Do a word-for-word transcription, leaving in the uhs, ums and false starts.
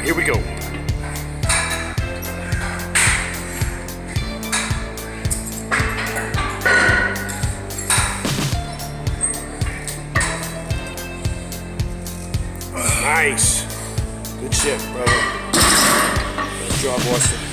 right, here we go. Nice. Good shit, brother. Good job, Austin.